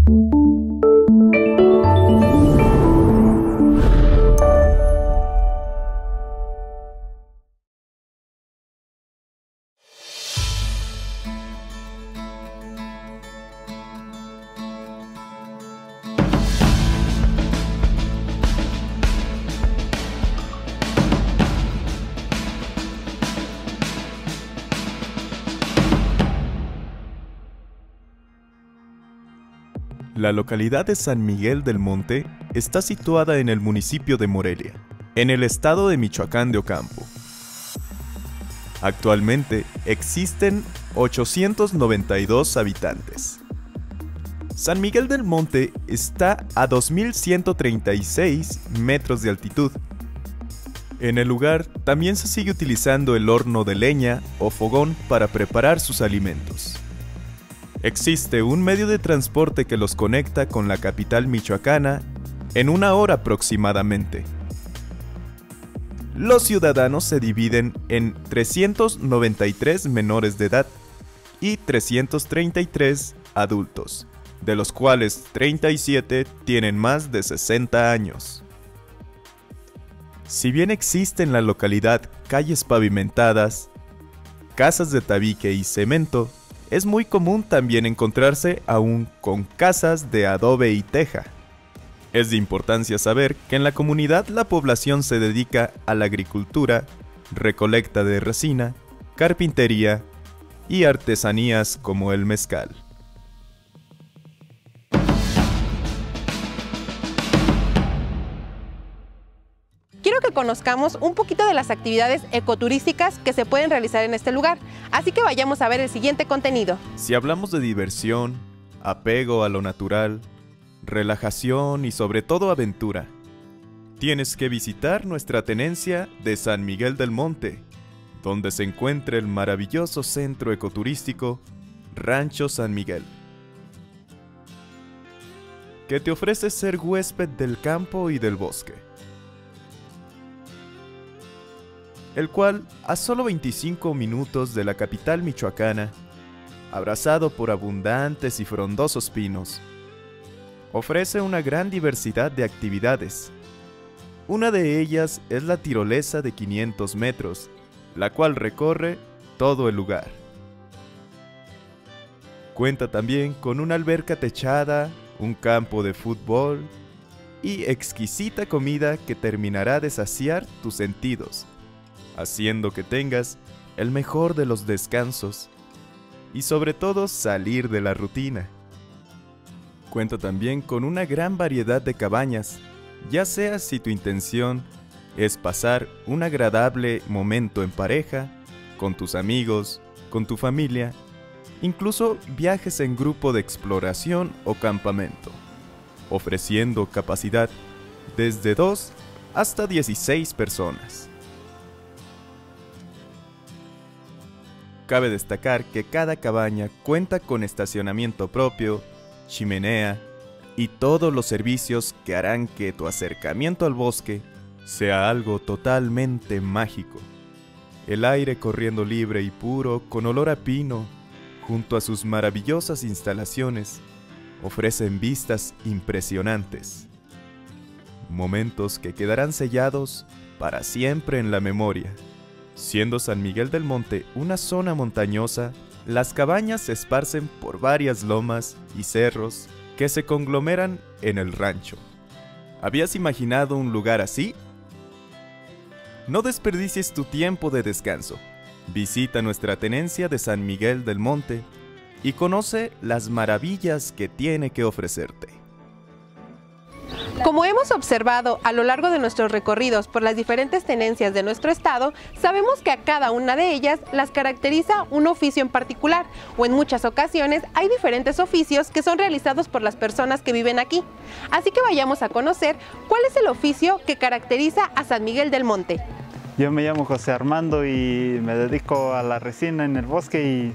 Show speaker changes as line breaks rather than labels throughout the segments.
La localidad de San Miguel del Monte está situada en el municipio de Morelia, en el estado de Michoacán de Ocampo. Actualmente existen 892 habitantes. San Miguel del Monte está a 2.136 metros de altitud. En el lugar también se sigue utilizando el horno de leña o fogón para preparar sus alimentos. Existe un medio de transporte que los conecta con la capital michoacana en 1 hora aproximadamente. Los ciudadanos se dividen en 393 menores de edad y 333 adultos, de los cuales 37 tienen más de 60 años. Si bien existen en la localidad calles pavimentadas, casas de tabique y cemento, es muy común también encontrarse aún con casas de adobe y teja. Es de importancia saber que en la comunidad la población se dedica a la agricultura, recolecta de resina, carpintería y artesanías como el mezcal.
Quiero que conozcamos un poquito de las actividades ecoturísticas que se pueden realizar en este lugar, así que vayamos a ver el siguiente contenido.
Si hablamos de diversión, apego a lo natural, relajación y sobre todo aventura, tienes que visitar nuestra tenencia de San Miguel del Monte, donde se encuentra el maravilloso centro ecoturístico Rancho San Miguel, que te ofrece ser huésped del campo y del bosque, el cual, a solo 25 minutos de la capital michoacana, abrazado por abundantes y frondosos pinos, ofrece una gran diversidad de actividades. Una de ellas es la tirolesa de 500 metros, la cual recorre todo el lugar. Cuenta también con una alberca techada, un campo de fútbol y exquisita comida que terminará de saciar tus sentidos, haciendo que tengas el mejor de los descansos y sobre todo salir de la rutina. Cuenta también con una gran variedad de cabañas, ya sea si tu intención es pasar un agradable momento en pareja, con tus amigos, con tu familia, incluso viajes en grupo de exploración o campamento, ofreciendo capacidad desde 2 hasta 16 personas. Cabe destacar que cada cabaña cuenta con estacionamiento propio, chimenea y todos los servicios que harán que tu acercamiento al bosque sea algo totalmente mágico. El aire corriendo libre y puro con olor a pino, junto a sus maravillosas instalaciones, ofrecen vistas impresionantes. Momentos que quedarán sellados para siempre en la memoria. Siendo San Miguel del Monte una zona montañosa, las cabañas se esparcen por varias lomas y cerros que se conglomeran en el rancho. ¿Habías imaginado un lugar así? No desperdicies tu tiempo de descanso. Visita nuestra tenencia de San Miguel del Monte y conoce las maravillas que tiene que ofrecerte.
Como hemos observado a lo largo de nuestros recorridos por las diferentes tenencias de nuestro estado, sabemos que a cada una de ellas las caracteriza un oficio en particular, o en muchas ocasiones hay diferentes oficios que son realizados por las personas que viven aquí. Así que vayamos a conocer cuál es el oficio que caracteriza a San Miguel del Monte.
Yo me llamo José Armando y me dedico a la resina en el bosque y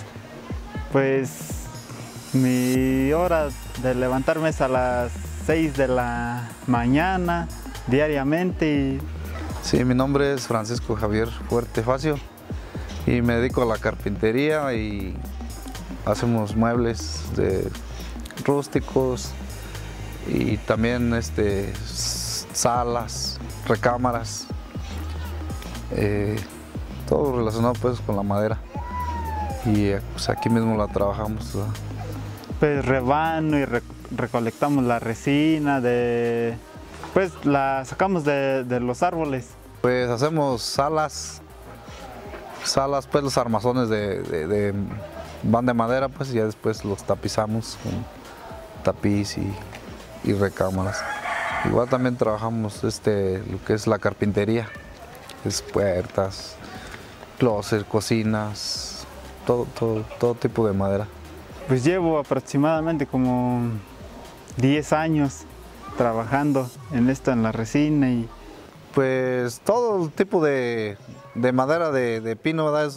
pues mi hora de levantarme es a las 6 de la mañana diariamente.
Sí, mi nombre es Francisco Javier Fuerte Facio y me dedico a la carpintería y hacemos muebles de rústicos y también salas, recámaras, todo relacionado pues con la madera. Y pues aquí mismo la trabajamos, ¿verdad?
Pues rebano y recolectamos la resina, pues la sacamos de los árboles.
Pues hacemos salas, pues los armazones van de madera, pues y ya después los tapizamos con tapiz y recámaras. Igual también trabajamos lo que es la carpintería, es puertas, closet, cocinas, todo tipo de madera.
Pues llevo aproximadamente como 10 años trabajando en esto, en la resina. Y
pues todo tipo de madera de pino, ¿verdad?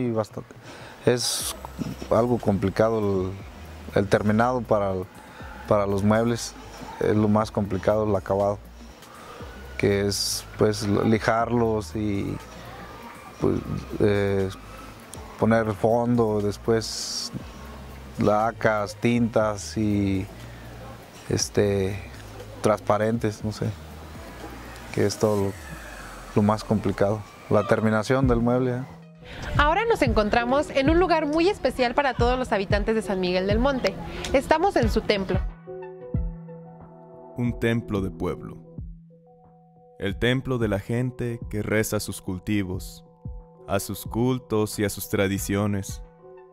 Es algo complicado el terminado para los muebles. Es lo más complicado, el acabado, que es pues lijarlos y pues, poner fondo, después lacas, tintas y transparentes, no sé, que es todo lo más complicado, la terminación del mueble, ¿eh?
Ahora nos encontramos en un lugar muy especial para todos los habitantes de San Miguel del Monte. Estamos en su templo.
Un templo de pueblo. El templo de la gente que reza a sus cultivos, a sus cultos y a sus tradiciones.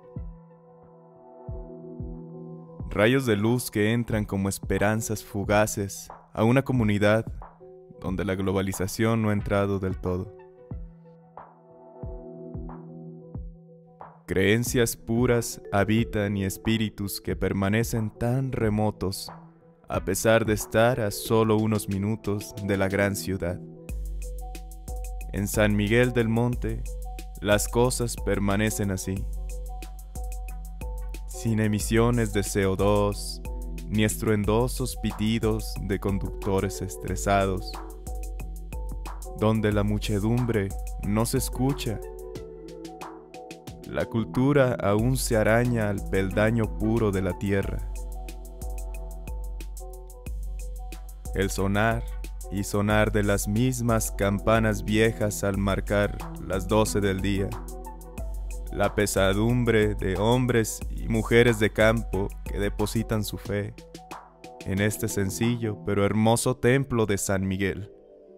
Rayos de luz que entran como esperanzas fugaces a una comunidad donde la globalización no ha entrado del todo. Creencias puras habitan y espíritus que permanecen tan remotos a pesar de estar a solo unos minutos de la gran ciudad. En San Miguel del Monte, las cosas permanecen así, sin emisiones de CO2, ni estruendosos pitidos de conductores estresados, donde la muchedumbre no se escucha. La cultura aún se araña al peldaño puro de la tierra. El sonar y sonar de las mismas campanas viejas al marcar las 12 del día. La pesadumbre de hombres y mujeres de campo que depositan su fe en este sencillo pero hermoso templo de San Miguel.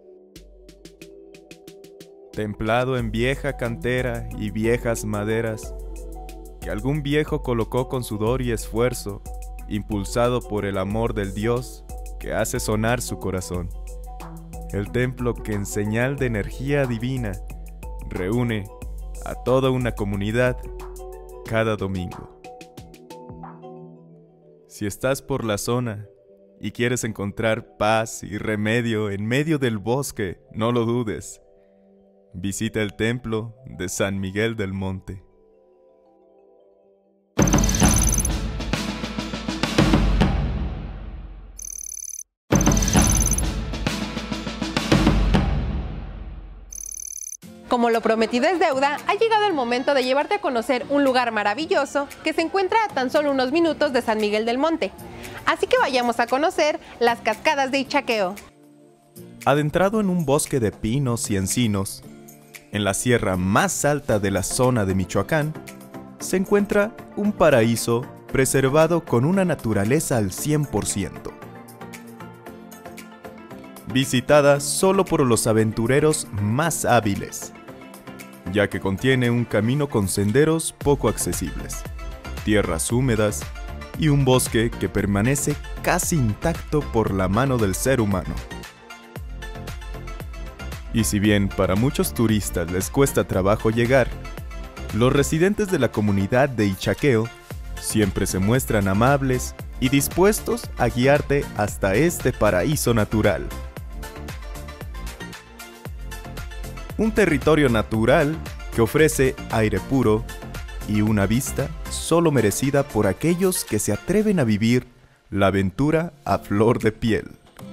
Templado en vieja cantera y viejas maderas que algún viejo colocó con sudor y esfuerzo, impulsado por el amor del Dios que hace sonar su corazón. El templo que en señal de energía divina reúne a toda una comunidad cada domingo. Si estás por la zona y quieres encontrar paz y remedio en medio del bosque, no lo dudes. Visita el templo de San Miguel del Monte.
Como lo prometido es deuda, ha llegado el momento de llevarte a conocer un lugar maravilloso que se encuentra a tan solo unos minutos de San Miguel del Monte. Así que vayamos a conocer las cascadas de Ichaqueo.
Adentrado en un bosque de pinos y encinos, en la sierra más alta de la zona de Michoacán, se encuentra un paraíso preservado con una naturaleza al 100%. Visitada solo por los aventureros más hábiles, ya que contiene un camino con senderos poco accesibles, tierras húmedas y un bosque que permanece casi intacto por la mano del ser humano. Y si bien para muchos turistas les cuesta trabajo llegar, los residentes de la comunidad de Ichaqueo siempre se muestran amables y dispuestos a guiarte hasta este paraíso natural. Un territorio natural que ofrece aire puro y una vista solo merecida por aquellos que se atreven a vivir la aventura a flor de piel.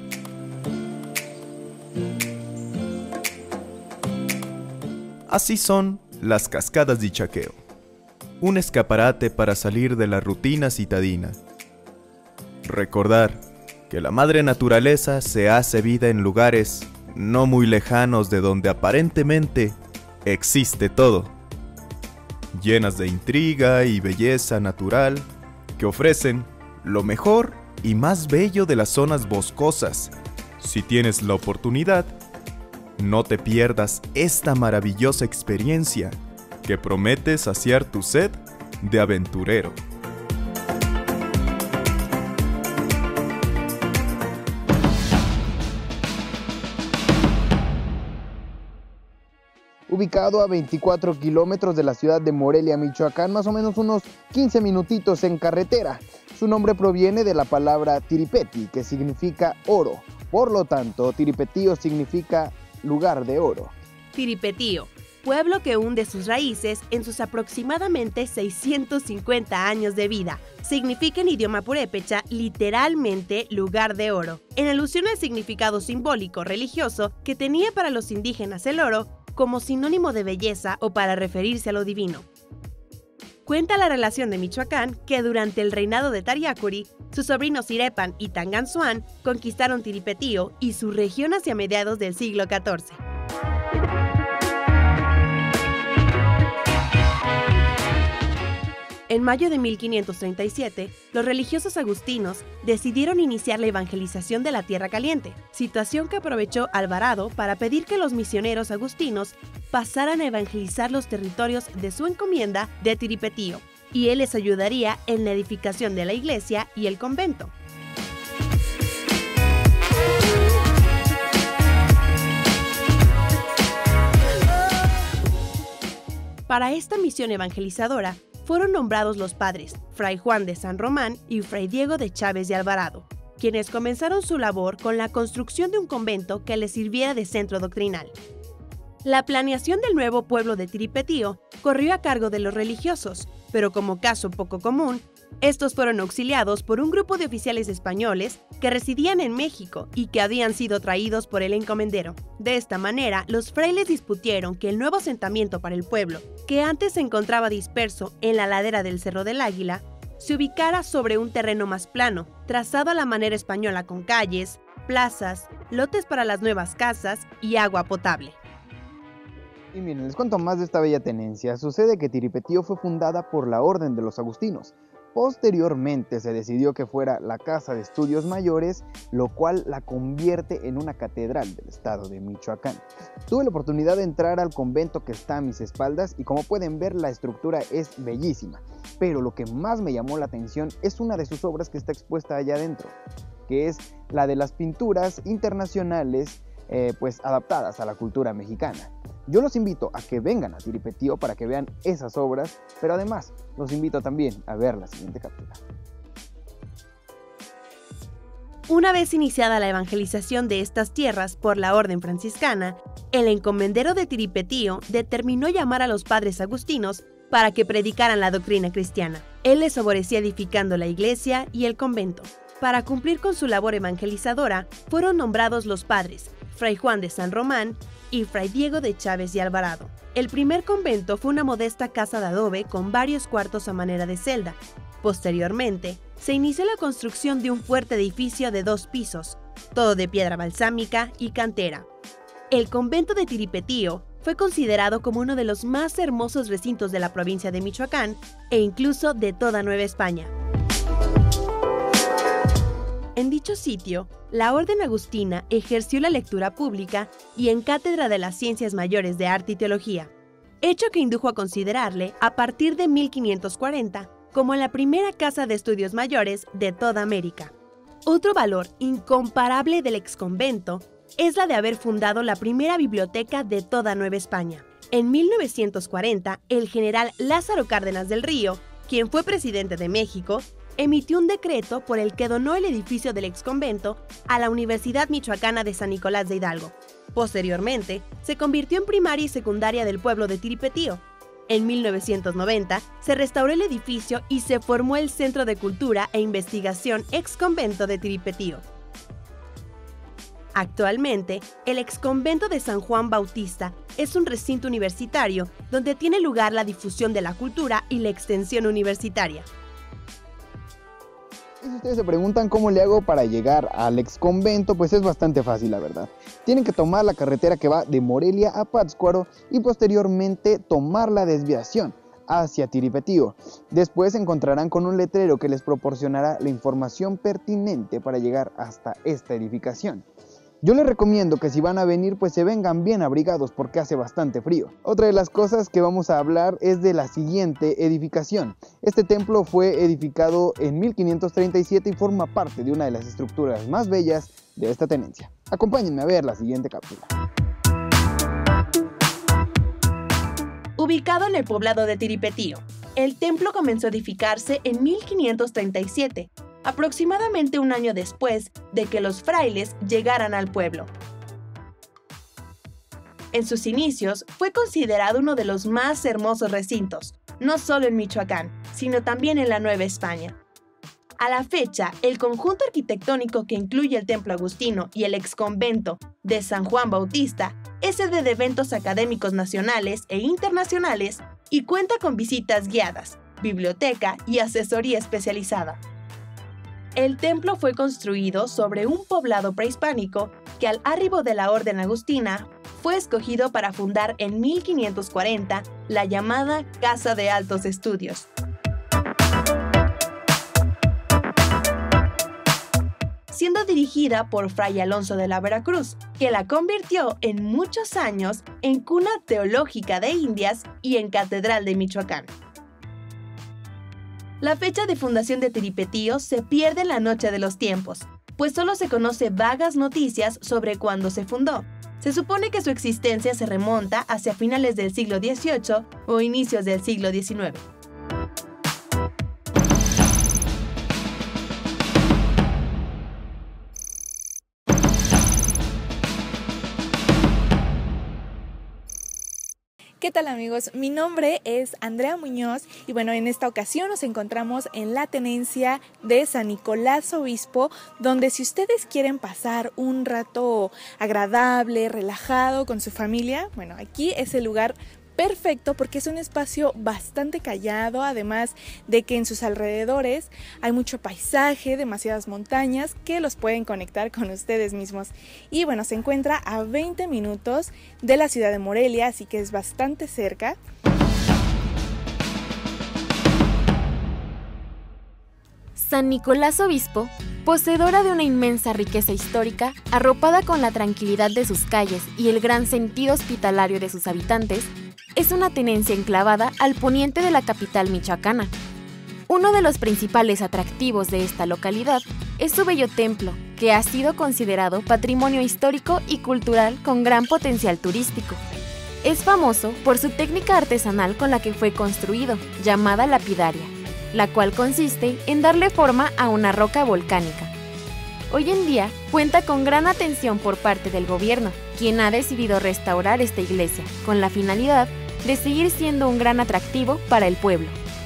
Así son las cascadas de Ichaqueo, un escaparate para salir de la rutina citadina. Recordar que la madre naturaleza se hace vida en lugares no muy lejanos de donde aparentemente existe todo, llenas de intriga y belleza natural que ofrecen lo mejor y más bello de las zonas boscosas. Si tienes la oportunidad, no te pierdas esta maravillosa experiencia que promete saciar tu sed de aventurero.
Ubicado a 24 kilómetros de la ciudad de Morelia, Michoacán, más o menos unos 15 minutitos en carretera. Su nombre proviene de la palabra tiripeti, que significa oro. Por lo tanto, Tiripetío significa lugar de oro.
Tiripetío, pueblo que hunde sus raíces en sus aproximadamente 650 años de vida. Significa en idioma purépecha literalmente lugar de oro, en alusión al significado simbólico religioso que tenía para los indígenas el oro como sinónimo de belleza o para referirse a lo divino. Cuenta la relación de Michoacán que durante el reinado de Tariacuri, sus sobrinos Sirepan y Tanganzuan conquistaron Tiripetío y su región hacia mediados del siglo XIV. En mayo de 1537, los religiosos agustinos decidieron iniciar la evangelización de la Tierra Caliente, situación que aprovechó Alvarado para pedir que los misioneros agustinos pasaran a evangelizar los territorios de su encomienda de Tiripetío, y él les ayudaría en la edificación de la iglesia y el convento. Para esta misión evangelizadora, fueron nombrados los padres Fray Juan de San Román y Fray Diego de Chávez de Alvarado, quienes comenzaron su labor con la construcción de un convento que les sirviera de centro doctrinal. La planeación del nuevo pueblo de Tiripetío corrió a cargo de los religiosos, pero como caso poco común, estos fueron auxiliados por un grupo de oficiales españoles que residían en México y que habían sido traídos por el encomendero. De esta manera, los frailes dispusieron que el nuevo asentamiento para el pueblo, que antes se encontraba disperso en la ladera del Cerro del Águila, se ubicara sobre un terreno más plano, trazado a la manera española con calles, plazas, lotes para las nuevas casas y agua potable.
Y miren, les cuento más de esta bella tenencia. Sucede que Tiripetío fue fundada por la Orden de los Agustinos. Posteriormente se decidió que fuera la Casa de Estudios Mayores, lo cual la convierte en una catedral del estado de Michoacán. Tuve la oportunidad de entrar al convento que está a mis espaldas y como pueden ver la estructura es bellísima, pero lo que más me llamó la atención es una de sus obras que está expuesta allá adentro, que es la de las pinturas internacionales pues adaptadas a la cultura mexicana. Yo los invito a que vengan a Tiripetío para que vean esas obras, pero además los invito también a ver la siguiente captura.
Una vez iniciada la evangelización de estas tierras por la orden franciscana, el encomendero de Tiripetío determinó llamar a los padres agustinos para que predicaran la doctrina cristiana. Él les favorecía edificando la iglesia y el convento. Para cumplir con su labor evangelizadora, fueron nombrados los padres Fray Juan de San Román y Fray Diego de Chávez y Alvarado. El primer convento fue una modesta casa de adobe con varios cuartos a manera de celda. Posteriormente, se inició la construcción de un fuerte edificio de 2 pisos, todo de piedra balsámica y cantera. El convento de Tiripetío fue considerado como uno de los más hermosos recintos de la provincia de Michoacán e incluso de toda Nueva España. En dicho sitio, la Orden Agustina ejerció la lectura pública y en cátedra de las Ciencias Mayores de Arte y Teología, hecho que indujo a considerarle, a partir de 1540, como la primera casa de estudios mayores de toda América. Otro valor incomparable del exconvento es la de haber fundado la primera biblioteca de toda Nueva España. En 1940, el general Lázaro Cárdenas del Río, quien fue presidente de México, emitió un decreto por el que donó el edificio del exconvento a la Universidad Michoacana de San Nicolás de Hidalgo. Posteriormente, se convirtió en primaria y secundaria del pueblo de Tiripetío. En 1990, se restauró el edificio y se formó el Centro de Cultura e Investigación Exconvento de Tiripetío. Actualmente, el exconvento de San Juan Bautista es un recinto universitario donde tiene lugar la difusión de la cultura y la extensión universitaria.
Y si ustedes se preguntan cómo le hago para llegar al ex convento, pues es bastante fácil, la verdad. Tienen que tomar la carretera que va de Morelia a Pátzcuaro y posteriormente tomar la desviación hacia Tiripetío. Después se encontrarán con un letrero que les proporcionará la información pertinente para llegar hasta esta edificación. Yo les recomiendo que si van a venir, pues se vengan bien abrigados porque hace bastante frío. Otra de las cosas que vamos a hablar es de la siguiente edificación. Este templo fue edificado en 1537 y forma parte de una de las estructuras más bellas de esta tenencia. Acompáñenme a ver la siguiente cápsula.
Ubicado en el poblado de Tiripetío, el templo comenzó a edificarse en 1537, aproximadamente un año después de que los frailes llegaran al pueblo. En sus inicios fue considerado uno de los más hermosos recintos, no solo en Michoacán, sino también en la Nueva España. A la fecha, el conjunto arquitectónico que incluye el Templo Agustino y el exconvento de San Juan Bautista es sede de eventos académicos nacionales e internacionales y cuenta con visitas guiadas, biblioteca y asesoría especializada. El templo fue construido sobre un poblado prehispánico que al arribo de la Orden Agustina fue escogido para fundar en 1540 la llamada Casa de Altos Estudios. Siendo dirigida por Fray Alonso de la Veracruz, que la convirtió en muchos años en cuna teológica de Indias y en catedral de Michoacán. La fecha de fundación de Tiripetío se pierde en la noche de los tiempos, pues solo se conoce vagas noticias sobre cuándo se fundó. Se supone que su existencia se remonta hacia finales del siglo XVIII o inicios del siglo XIX.
¿Qué tal amigos? Mi nombre es Andrea Muñoz y bueno, en esta ocasión nos encontramos en la tenencia de San Nicolás Obispo, donde si ustedes quieren pasar un rato agradable, relajado con su familia, bueno, aquí es el lugar perfecto porque es un espacio bastante callado, además de que en sus alrededores hay mucho paisaje, demasiadas montañas que los pueden conectar con ustedes mismos. Y bueno, se encuentra a 20 minutos de la ciudad de Morelia, así que es bastante cerca.
San Nicolás Obispo, poseedora de una inmensa riqueza histórica, arropada con la tranquilidad de sus calles y el gran sentido hospitalario de sus habitantes, es una tenencia enclavada al poniente de la capital michoacana. Uno de los principales atractivos de esta localidad es su bello templo, que ha sido considerado patrimonio histórico y cultural con gran potencial turístico. Es famoso por su técnica artesanal con la que fue construido, llamada lapidaria, la cual consiste en darle forma a una roca volcánica. Hoy en día cuenta con gran atención por parte del gobierno, quien ha decidido restaurar esta iglesia con la finalidad de seguir siendo un gran atractivo para el pueblo.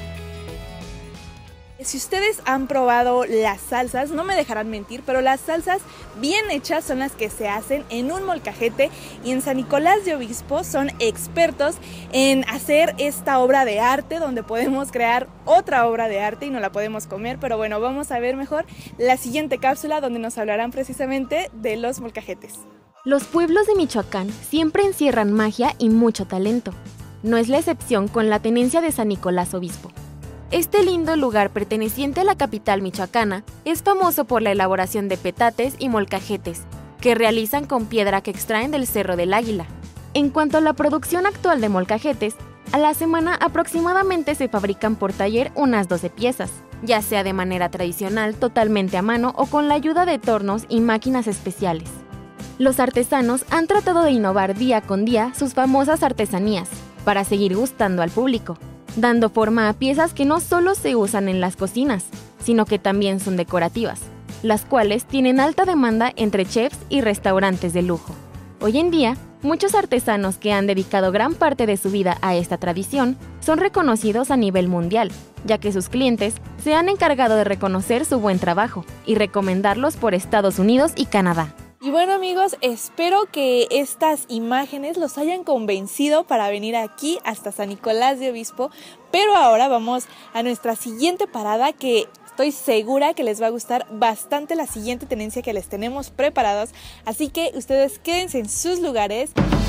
Si ustedes han probado las salsas, no me dejarán mentir, pero las salsas bien hechas son las que se hacen en un molcajete, y en San Nicolás de Obispo son expertos en hacer esta obra de arte, donde podemos crear otra obra de arte y no la podemos comer. Pero bueno, vamos a ver mejor la siguiente cápsula donde nos hablarán precisamente de los molcajetes.
Los pueblos de Michoacán siempre encierran magia y mucho talento. No es la excepción con la tenencia de San Nicolás Obispo. Este lindo lugar perteneciente a la capital michoacana es famoso por la elaboración de petates y molcajetes, que realizan con piedra que extraen del Cerro del Águila. En cuanto a la producción actual de molcajetes, a la semana aproximadamente se fabrican por taller unas 12 piezas, ya sea de manera tradicional, totalmente a mano o con la ayuda de tornos y máquinas especiales. Los artesanos han tratado de innovar día con día sus famosas artesanías, para seguir gustando al público, dando forma a piezas que no solo se usan en las cocinas, sino que también son decorativas, las cuales tienen alta demanda entre chefs y restaurantes de lujo. Hoy en día, muchos artesanos que han dedicado gran parte de su vida a esta tradición son reconocidos a nivel mundial, ya que sus clientes se han encargado de reconocer su buen trabajo y recomendarlos por Estados Unidos y Canadá.
Y bueno amigos, espero que estas imágenes los hayan convencido para venir aquí hasta San Nicolás de Obispo, pero ahora vamos a nuestra siguiente parada, que estoy segura que les va a gustar bastante la siguiente tenencia que les tenemos preparados, así que ustedes quédense en sus lugares.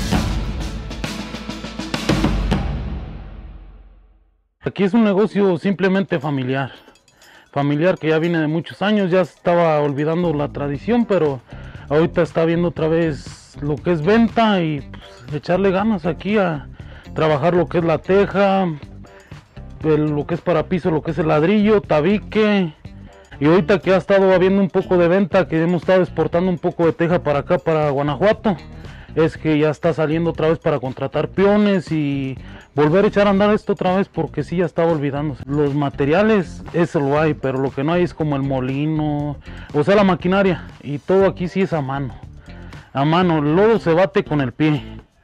Aquí es un negocio simplemente familiar que ya viene de muchos años, ya estaba olvidando la tradición, pero ahorita está viendo otra vez lo que es venta y pues, echarle ganas aquí a trabajar lo que es la teja, lo que es parapiso, lo que es el ladrillo, tabique. Y ahorita que ha estado habiendo un poco de venta, que hemos estado exportando un poco de teja para acá, para Guanajuato, es que ya está saliendo otra vez para contratar peones y volver a echar a andar esto otra vez, porque sí ya estaba olvidándose. Los materiales, eso lo hay, pero lo que no hay es como el molino, o sea la maquinaria, y todo aquí sí es a mano. El lodo se bate con el pie,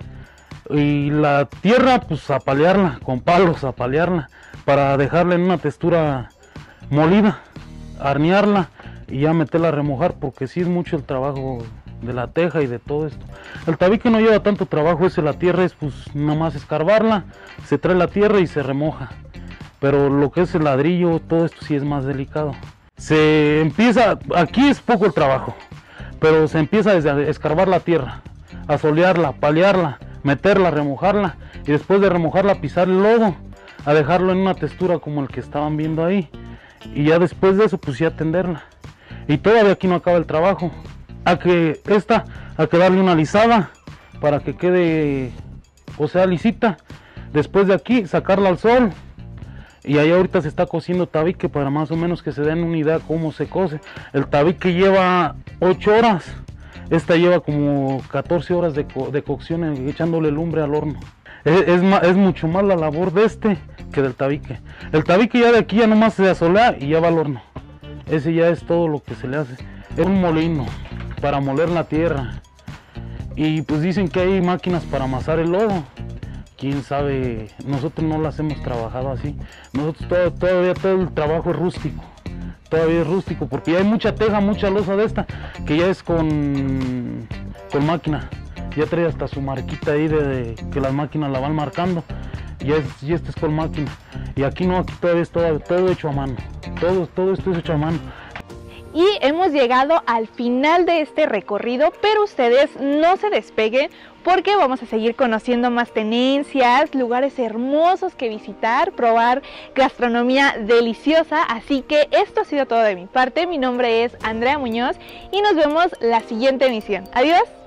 y la tierra pues a palearla, con palos a palearla, para dejarla en una textura molida, arnearla y ya meterla a remojar, porque sí es mucho el trabajo de la teja y de todo esto. El tabique no lleva tanto trabajo, la tierra es pues nada más escarbarla, se trae la tierra y se remoja, pero lo que es el ladrillo, todo esto sí es más delicado. Se empieza, aquí es poco el trabajo, pero se empieza desde escarbar la tierra, a solearla, palearla, meterla, remojarla, y después de remojarla pisar el lodo, a dejarlo en una textura como el que estaban viendo ahí, y ya después de eso pues ya tenderla. Y todavía aquí no acaba el trabajo. Hay que darle una alisada para que quede, o sea, lisita. Después de aquí sacarla al sol, y ahí ahorita se está cociendo tabique para más o menos que se den una idea cómo se cose. El tabique lleva 8 horas, esta lleva como 14 horas de cocción echándole lumbre al horno. Es mucho más la labor de este que del tabique. El tabique ya de aquí ya nomás se asolea y ya va al horno. Ese ya es todo lo que se le hace. Es un molino para moler la tierra, y pues dicen que hay máquinas para amasar el lodo. Quién sabe, nosotros no las hemos trabajado así. Nosotros todavía todo el trabajo es rústico, todavía es rústico, porque ya hay mucha teja, mucha losa de esta que ya es con máquina, ya trae hasta su marquita ahí de que las máquinas la van marcando, y este es con máquina. Y aquí no, aquí todavía es todo hecho a mano, todo esto es hecho a mano.
Y hemos llegado al final de este recorrido, pero ustedes no se despeguen porque vamos a seguir conociendo más tenencias, lugares hermosos que visitar, probar gastronomía deliciosa. Así que esto ha sido todo de mi parte. Mi nombre es Andrea Muñoz y nos vemos la siguiente emisión. Adiós.